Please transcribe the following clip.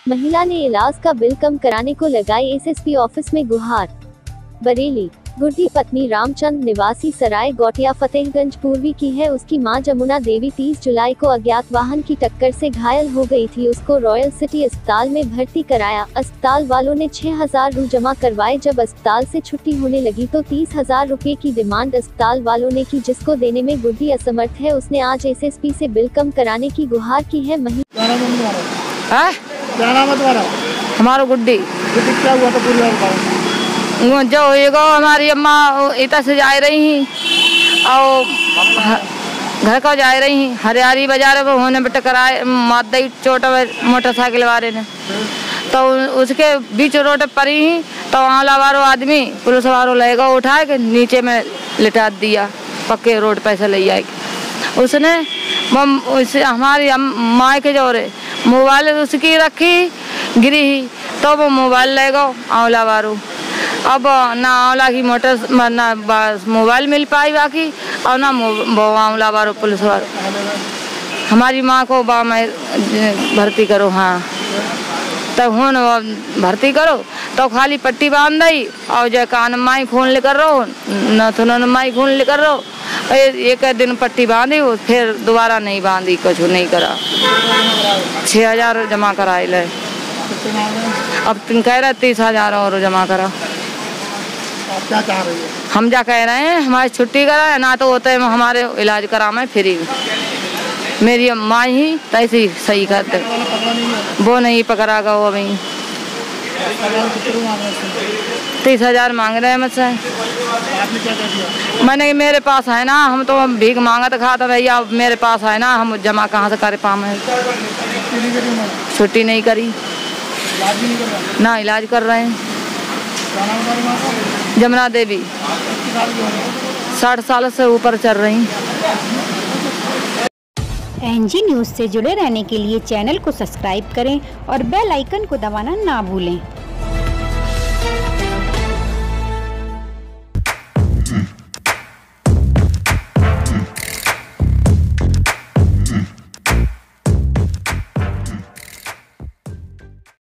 महिला ने इलाज का बिल कम कराने को लगाई एसएसपी ऑफिस में गुहार। बरेली। गुड्डी पत्नी रामचंद निवासी सराय गोटिया फतेहगंज पूर्वी की है। उसकी मां जमुना देवी 30 जुलाई को अज्ञात वाहन की टक्कर से घायल हो गई थी। उसको रॉयल सिटी अस्पताल में भर्ती कराया। अस्पताल वालों ने 6000 रू जमा करवाए। जब अस्पताल से छुट्टी होने लगी तो 30,000 रुपए की डिमांड अस्पताल वालों ने की, जिसको देने में गुड्डी असमर्थ है। उसने आज एसएसपी से बिल कम कराने की गुहार की है। क्या नाम है तुम्हारा? हमारा गुड्डी। क्या हुआ था पूरी जो होएगा, हमारी अम्मा इतना से जा रही और घर को जा रही हरियारी बाजार में होने में टकराए मादा चोट मोटरसाइकिल वाले ने, तो उसके बीच रोड पर ही तो आंवला वालों आदमी पुलिस वालों लेगा उठा के नीचे में लिटा दिया, पक्के रोड पे से ले आएगी। उसने हमारी माँ के जोरे मोबाइल उसकी रखी गिरी, तो वो मोबाइल ले गो आंवला वारू। अब ना आंवला की मोटर ना मोबाइल मिल पाई बाकी, और ना आंवला वारू पुलिस वारू। हमारी माँ को में भर्ती करो। हाँ, तब हूँ भर्ती करो तो खाली पट्टी बांध दी और जो कान माई खून लेकर रहो, न तो माई खून लेकर रहो। एक दिन पट्टी बांधी, फिर दोबारा नहीं बांधी, कुछ नहीं करा। 6000 जमा कराए ले। अब तुम कह रहे 30,000 और जमा करा। क्या चाह रही है? हम जा कह रहे हैं हमारी छुट्टी कराए, ना तो होते हमारे इलाज कराए फ्री। मेरी माँ ही तैसी सही करते, वो नहीं पकड़ागा। वो अभी 30,000 मांग रहे हैं मुझसे। मैंने मेरे पास है ना, हम तो भीख मांगा तो खाता भैया, मेरे पास है ना, हम जमा कहाँ से कर पाए। छुट्टी नहीं करी ना, इलाज कर रहे हैं। जमुना देवी 60 साल से ऊपर चल रही। एनजी न्यूज़ से जुड़े रहने के लिए चैनल को सब्सक्राइब करें और बेल आइकन को दबाना ना भूलें।